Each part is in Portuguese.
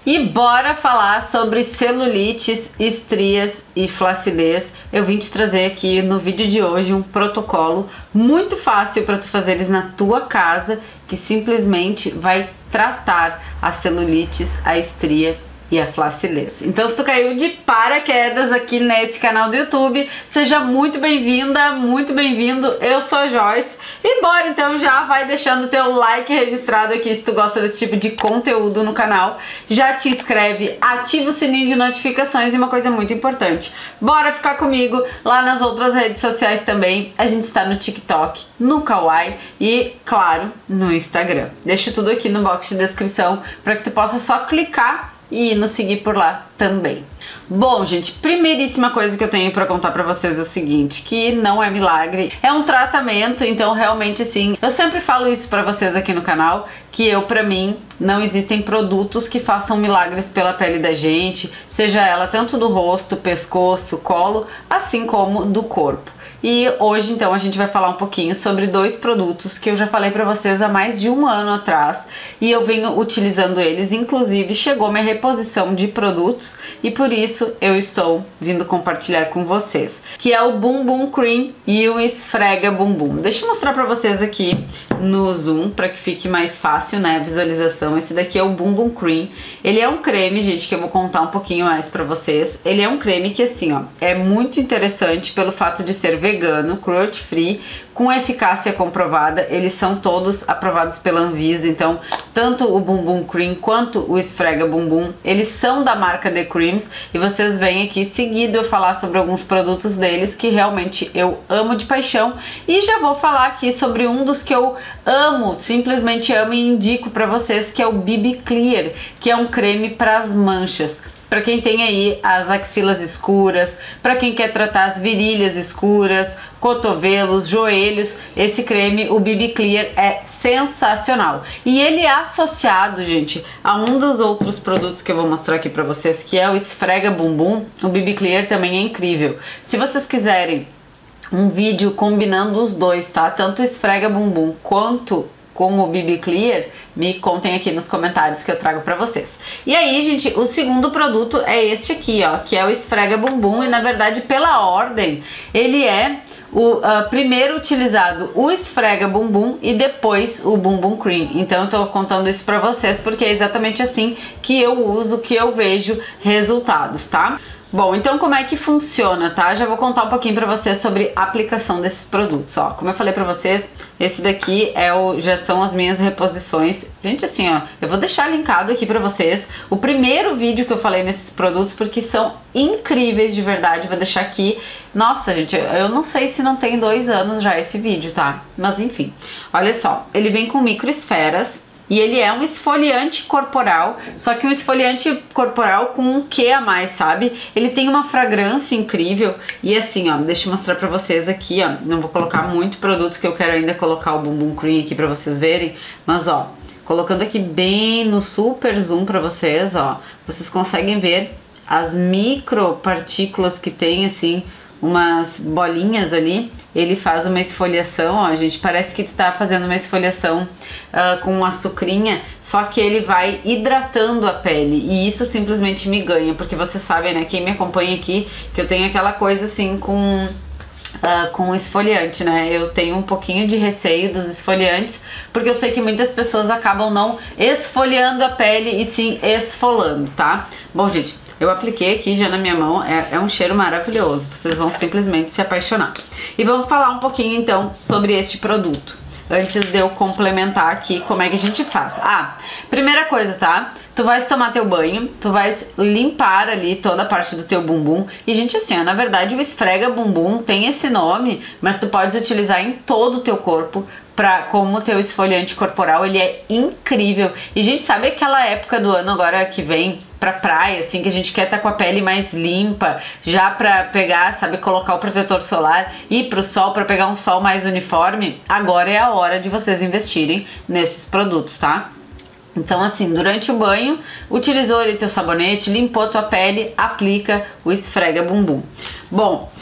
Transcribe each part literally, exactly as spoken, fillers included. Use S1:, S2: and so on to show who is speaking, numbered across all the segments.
S1: E bora falar sobre celulites, estrias e flacidez. Eu vim te trazer aqui no vídeo de hoje um protocolo muito fácil para tu fazeres na tua casa, que simplesmente vai tratar a celulites, a estria e a flacidez. Então, se tu caiu de paraquedas aqui nesse canal do YouTube, seja muito bem-vinda, muito bem-vindo. Eu sou a Joyce e bora então, já vai deixando teu like registrado aqui se tu gosta desse tipo de conteúdo no canal. Já te inscreve, ativa o sininho de notificações e uma coisa muito importante, bora ficar comigo lá nas outras redes sociais também. A gente está no TikTok, no Kawaii e, claro, no Instagram. Deixo tudo aqui no box de descrição para que tu possa só clicar e nos seguir por lá também. Bom, gente, primeiríssima coisa que eu tenho pra contar pra vocês é o seguinte, que não é milagre, é um tratamento. Então realmente assim, eu sempre falo isso pra vocês aqui no canal, que eu, pra mim, não existem produtos que façam milagres pela pele da gente, seja ela tanto do rosto, pescoço, colo, assim como do corpo. E hoje então a gente vai falar um pouquinho sobre dois produtos que eu já falei pra vocês há mais de um ano atrás e eu venho utilizando eles, inclusive chegou minha reposição de produtos e por isso eu estou vindo compartilhar com vocês, que é o Bumbum Cream e o Esfrega Bumbum. Deixa eu mostrar pra vocês aqui no zoom para que fique mais fácil, né, a visualização. Esse daqui é o Bumbum Cream. Ele é um creme, gente, que eu vou contar um pouquinho mais pra vocês. Ele é um creme que assim, ó, é muito interessante pelo fato de ser vegano, cruelty free, com eficácia comprovada. Eles são todos aprovados pela Anvisa, então tanto o Bumbum Cream quanto o Esfrega Bumbum, eles são da marca The Creams e vocês veem aqui seguido eu falar sobre alguns produtos deles que realmente eu amo de paixão e já vou falar aqui sobre um dos que eu amo, simplesmente amo e indico para vocês, que é o B B Clear, que é um creme para as manchas. Para quem tem aí as axilas escuras, para quem quer tratar as virilhas escuras, cotovelos, joelhos, esse creme, o B B Clear, é sensacional. E ele é associado, gente, a um dos outros produtos que eu vou mostrar aqui para vocês, que é o Esfrega Bumbum. O B B Clear também é incrível. Se vocês quiserem um vídeo combinando os dois, tá? Tanto o Esfrega Bumbum quanto com o B B Clear, me contem aqui nos comentários que eu trago pra vocês. E aí, gente, o segundo produto é este aqui, ó, que é o Esfrega Bumbum e na verdade pela ordem ele é o uh, primeiro utilizado o Esfrega Bumbum e depois o Bumbum Cream. Então eu tô contando isso pra vocês porque é exatamente assim que eu uso, que eu vejo resultados, tá? Bom, então como é que funciona, tá? Já vou contar um pouquinho pra vocês sobre a aplicação desses produtos, ó. Como eu falei pra vocês, esse daqui é o, já são as minhas reposições. Gente, assim, ó, eu vou deixar linkado aqui pra vocês o primeiro vídeo que eu falei nesses produtos, porque são incríveis de verdade. Vou deixar aqui. Nossa, gente, eu não sei se não tem dois anos já esse vídeo, tá? Mas enfim, olha só, ele vem com microesferas. E ele é um esfoliante corporal, só que um esfoliante corporal com um quê a mais, sabe? Ele tem uma fragrância incrível e assim, ó, deixa eu mostrar pra vocês aqui, ó. Não vou colocar muito produto que eu quero ainda colocar o Bumbum Cream aqui pra vocês verem, mas ó, colocando aqui bem no super zoom pra vocês, ó, vocês conseguem ver as micropartículas que tem, assim, umas bolinhas ali. Ele faz uma esfoliação, ó, gente, parece que está fazendo uma esfoliação uh, com uma açucrinha, só que ele vai hidratando a pele e isso simplesmente me ganha, porque vocês sabem, né, quem me acompanha aqui, que eu tenho aquela coisa assim com... Uh, com esfoliante, né? Eu tenho um pouquinho de receio dos esfoliantes, porque eu sei que muitas pessoas acabam não esfoliando a pele e sim esfolando, tá? Bom, gente, eu apliquei aqui já na minha mão, é, é um cheiro maravilhoso, vocês vão simplesmente se apaixonar. E vamos falar um pouquinho então sobre este produto, antes de eu complementar aqui como é que a gente faz. Ah, primeira coisa, tá? Tu vais tomar teu banho, tu vais limpar ali toda a parte do teu bumbum. E, gente, assim, ó, na verdade o Esfrega Bumbum tem esse nome, mas tu podes utilizar em todo o teu corpo pra, como teu esfoliante corporal. Ele é incrível. E, gente, sabe aquela época do ano agora que vem pra praia, assim, que a gente quer estar com a pele mais limpa, já pra pegar, sabe, colocar o protetor solar, ir pro sol pra pegar um sol mais uniforme? Agora é a hora de vocês investirem nesses produtos, tá? Então, assim, durante o banho, utilizou ali teu sabonete, limpou tua pele, aplica o Esfrega Bumbum. Bom,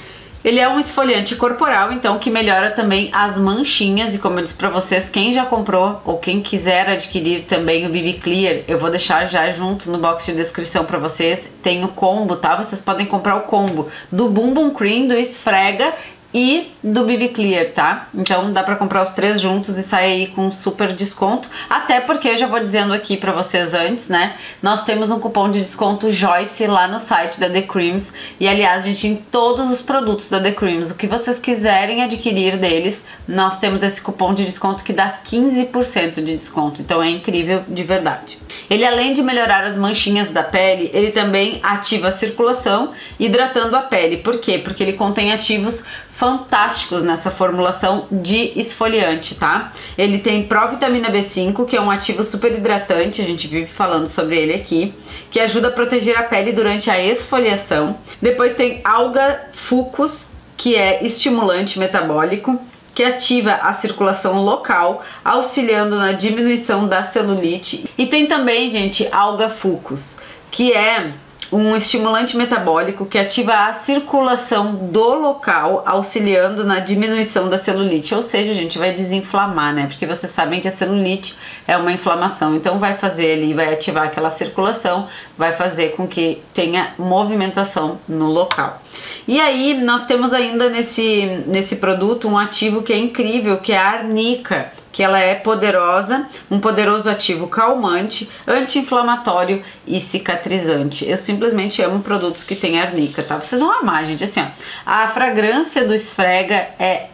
S1: Ele é um esfoliante corporal, então, que melhora também as manchinhas. E como eu disse pra vocês, quem já comprou ou quem quiser adquirir também o B B Clear, eu vou deixar já junto no box de descrição pra vocês. Tem o combo, tá? Vocês podem comprar o combo do Bumbum Cream, do Esfrega e do B B Clear, tá? Então dá pra comprar os três juntos e sai aí com super desconto. Até porque, já vou dizendo aqui pra vocês antes, né? Nós temos um cupom de desconto Joyce lá no site da The Creams. E aliás, gente, em todos os produtos da The Creams, o que vocês quiserem adquirir deles, nós temos esse cupom de desconto que dá quinze por cento de desconto. Então é incrível de verdade. Ele, além de melhorar as manchinhas da pele, ele também ativa a circulação, hidratando a pele. Por quê? Porque ele contém ativos fantásticos nessa formulação de esfoliante, tá? Ele tem provitamina B cinco, que é um ativo super hidratante, a gente vive falando sobre ele aqui, que ajuda a proteger a pele durante a esfoliação. Depois tem alga fucus, que é estimulante metabólico, que ativa a circulação local, auxiliando na diminuição da celulite. E tem também, gente, alga fucus, que é um estimulante metabólico que ativa a circulação do local, auxiliando na diminuição da celulite. Ou seja, a gente vai desinflamar, né? Porque vocês sabem que a celulite é uma inflamação, então vai fazer ali, vai ativar aquela circulação, vai fazer com que tenha movimentação no local. E aí nós temos ainda nesse, nesse produto um ativo que é incrível, que é a arnica, que ela é poderosa, um poderoso ativo calmante, anti-inflamatório e cicatrizante. Eu simplesmente amo produtos que tem arnica, tá? Vocês vão amar, gente. Assim, ó, a fragrância do Esfrega é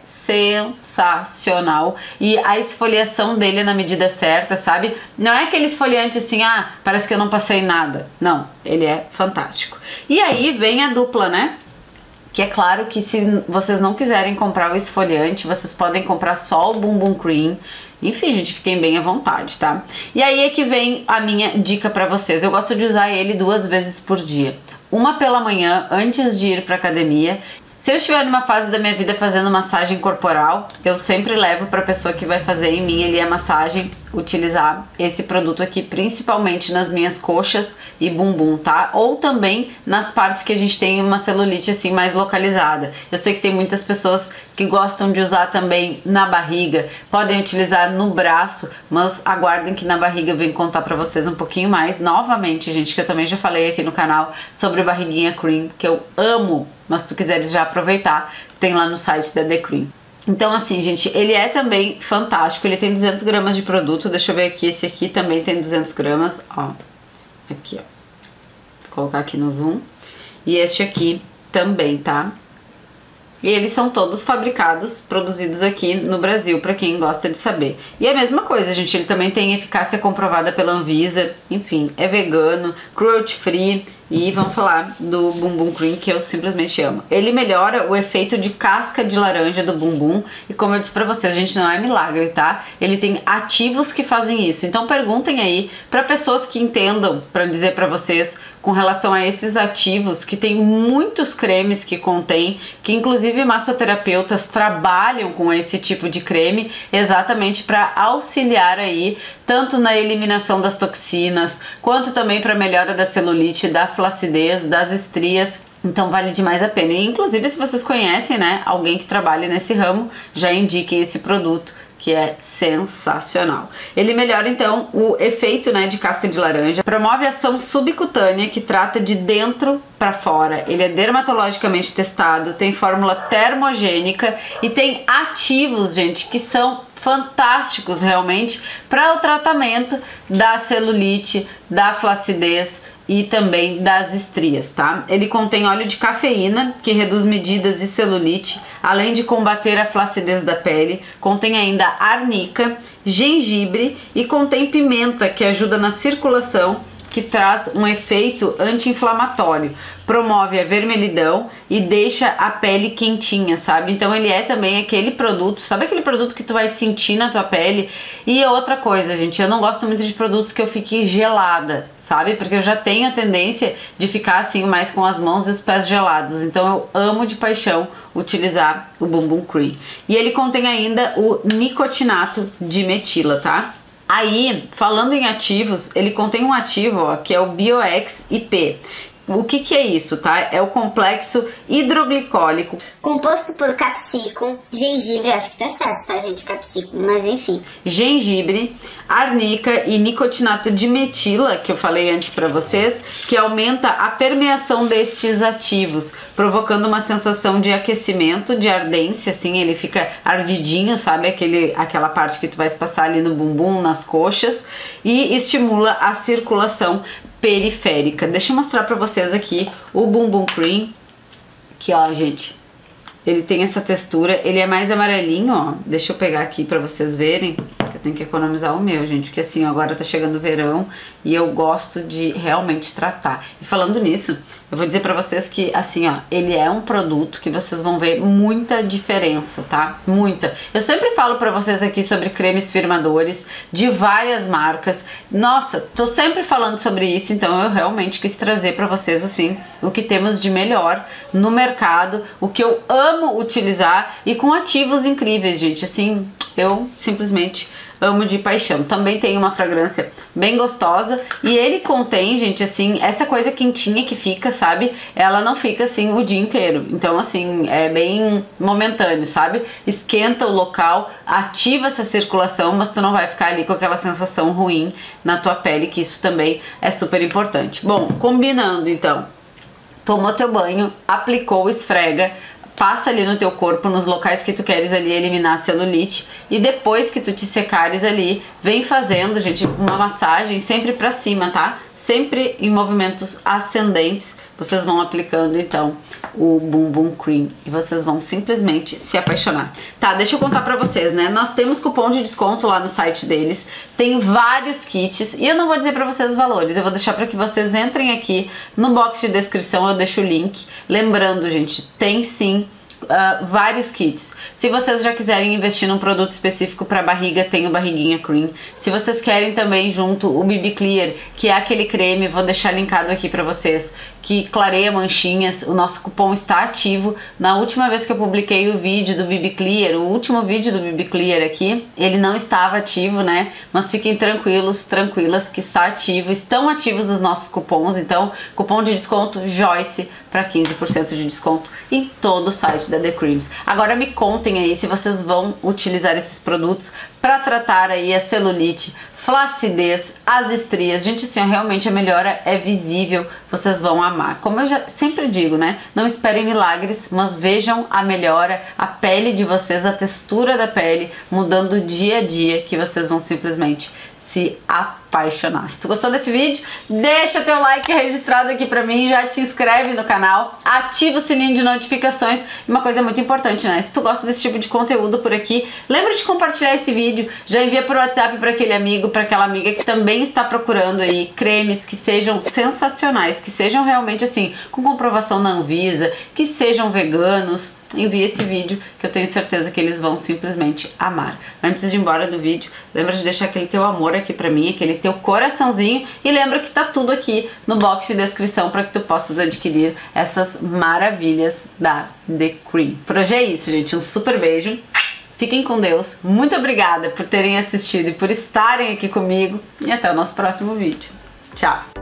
S1: sensacional e a esfoliação dele é na medida certa, sabe? Não é aquele esfoliante assim, ah, parece que eu não passei nada. Não, ele é fantástico. E aí vem a dupla, né? Que é claro que se vocês não quiserem comprar o esfoliante, vocês podem comprar só o Bumbum Cream. Enfim, gente, fiquem bem à vontade, tá? E aí é que vem a minha dica pra vocês. Eu gosto de usar ele duas vezes por dia. Uma pela manhã, antes de ir pra academia. Se eu estiver numa fase da minha vida fazendo massagem corporal, eu sempre levo para a pessoa que vai fazer em mim ali a massagem, utilizar esse produto aqui, principalmente nas minhas coxas e bumbum, tá? Ou também nas partes que a gente tem uma celulite assim mais localizada. Eu sei que tem muitas pessoas que gostam de usar também na barriga, podem utilizar no braço, mas aguardem que na barriga eu venho contar pra vocês um pouquinho mais, novamente, gente, que eu também já falei aqui no canal sobre barriguinha cream, que eu amo, mas se tu quiseres já aproveitar, tem lá no site da The Cream. Então assim, gente, ele é também fantástico, ele tem duzentos gramas de produto, deixa eu ver aqui, esse aqui também tem duzentos gramas, ó, aqui, ó, vou colocar aqui no zoom, e este aqui também, tá? E eles são todos fabricados, produzidos aqui no Brasil, pra quem gosta de saber. E é a mesma coisa, gente, ele também tem eficácia comprovada pela Anvisa, enfim, é vegano, cruelty free. E vamos falar do Bumbum Cream, que eu simplesmente amo. Ele melhora o efeito de casca de laranja do bumbum. E como eu disse pra vocês, gente, não é milagre, tá? Ele tem ativos que fazem isso. Então perguntem aí pra pessoas que entendam, pra dizer pra vocês, com relação a esses ativos, que tem muitos cremes que contém, que inclusive massoterapeutas trabalham com esse tipo de creme, exatamente para auxiliar aí, tanto na eliminação das toxinas, quanto também para melhora da celulite, da flacidez, das estrias. Então vale demais a pena. E, inclusive, se vocês conhecem, né, alguém que trabalha nesse ramo, já indiquem esse produto, que é sensacional. Ele melhora então o efeito, né, de casca de laranja, promove ação subcutânea que trata de dentro para fora. Ele é dermatologicamente testado, tem fórmula termogênica e tem ativos, gente, que são fantásticos realmente para o tratamento da celulite, da flacidez e também das estrias, tá? Ele contém óleo de cafeína, que reduz medidas de celulite, além de combater a flacidez da pele. Contém ainda arnica, gengibre e contém pimenta, que ajuda na circulação, que traz um efeito anti-inflamatório, promove a vermelhidão e deixa a pele quentinha, sabe? Então ele é também aquele produto, sabe aquele produto que tu vai sentir na tua pele? E outra coisa, gente, eu não gosto muito de produtos que eu fique gelada, sabe? Porque eu já tenho a tendência de ficar assim mais com as mãos e os pés gelados. Então eu amo de paixão utilizar o Bumbum Cream. E ele contém ainda o nicotinato de metila, tá? Aí, falando em ativos, ele contém um ativo, ó, que é o Bioex I P, O que que é isso, tá? É o complexo hidroglicólico
S2: composto por capsicum, gengibre, acho que tá certo, tá, gente? Capsicum, mas enfim.
S1: Gengibre, arnica e nicotinato de metila, que eu falei antes pra vocês, que aumenta a permeação destes ativos, provocando uma sensação de aquecimento, de ardência, assim, ele fica ardidinho, sabe? Aquele, aquela parte que tu vai passar ali no bumbum, nas coxas, e estimula a circulação periférica. Deixa eu mostrar pra vocês aqui o Bumbum Cream, que ó, gente, ele tem essa textura, ele é mais amarelinho, ó, deixa eu pegar aqui pra vocês verem, eu tenho que economizar o meu, gente, porque assim, agora tá chegando o verão e eu gosto de realmente tratar. E falando nisso, eu vou dizer pra vocês que, assim, ó, ele é um produto que vocês vão ver muita diferença, tá? Muita. Eu sempre falo pra vocês aqui sobre cremes firmadores de várias marcas. Nossa, tô sempre falando sobre isso, então eu realmente quis trazer pra vocês, assim, o que temos de melhor no mercado, o que eu amo utilizar e com ativos incríveis, gente. Assim, eu simplesmente amo de paixão. Também tem uma fragrância bem gostosa e ele contém, gente, assim, essa coisa quentinha que fica, sabe? Ela não fica assim o dia inteiro. Então, assim, é bem momentâneo, sabe? Esquenta o local, ativa essa circulação, mas tu não vai ficar ali com aquela sensação ruim na tua pele, que isso também é super importante. Bom, combinando então, tomou teu banho, aplicou, esfrega, passa ali no teu corpo, nos locais que tu queres ali eliminar a celulite, e depois que tu te secares ali, vem fazendo, gente, uma massagem sempre pra cima, tá? Sempre em movimentos ascendentes, vocês vão aplicando então o Bumbum Cream e vocês vão simplesmente se apaixonar. Tá, deixa eu contar pra vocês, né? Nós temos cupom de desconto lá no site deles, tem vários kits e eu não vou dizer pra vocês os valores, eu vou deixar pra que vocês entrem aqui no box de descrição, eu deixo o link. Lembrando, gente, tem sim Uh, vários kits. Se vocês já quiserem investir num produto específico para barriga, tem o Barriguinha Cream. Se vocês querem também junto o B B Clear, que é aquele creme, vou deixar linkado aqui para vocês, que clareia manchinhas, o nosso cupom está ativo. Na última vez que eu publiquei o vídeo do B B Clear, o último vídeo do B B Clear aqui, ele não estava ativo, né? Mas fiquem tranquilos, tranquilas que está ativo. Estão ativos os nossos cupons, então cupom de desconto Joyce para quinze por cento de desconto em todo o site da The Creams. Agora me contem aí se vocês vão utilizar esses produtos para tratar aí a celulite, flacidez, as estrias. Gente, assim, ó, realmente a melhora é visível, vocês vão amar. Como eu já sempre digo, né? Não esperem milagres, mas vejam a melhora, a pele de vocês, a textura da pele mudando dia a dia, que vocês vão simplesmente se apaixonar. Se tu gostou desse vídeo, deixa teu like registrado aqui pra mim, já te inscreve no canal, ativa o sininho de notificações. E uma coisa muito importante, né? Se tu gosta desse tipo de conteúdo por aqui, lembra de compartilhar esse vídeo, já envia por WhatsApp para aquele amigo, para aquela amiga que também está procurando aí cremes que sejam sensacionais, que sejam realmente assim, com comprovação na Anvisa, que sejam veganos. Envie esse vídeo que eu tenho certeza que eles vão simplesmente amar. Antes de ir embora do vídeo, lembra de deixar aquele teu amor aqui pra mim, aquele teu coraçãozinho, e lembra que tá tudo aqui no box de descrição para que tu possas adquirir essas maravilhas da The Cream. Por hoje é isso, gente. Um super beijo. Fiquem com Deus. Muito obrigada por terem assistido e por estarem aqui comigo. E até o nosso próximo vídeo. Tchau!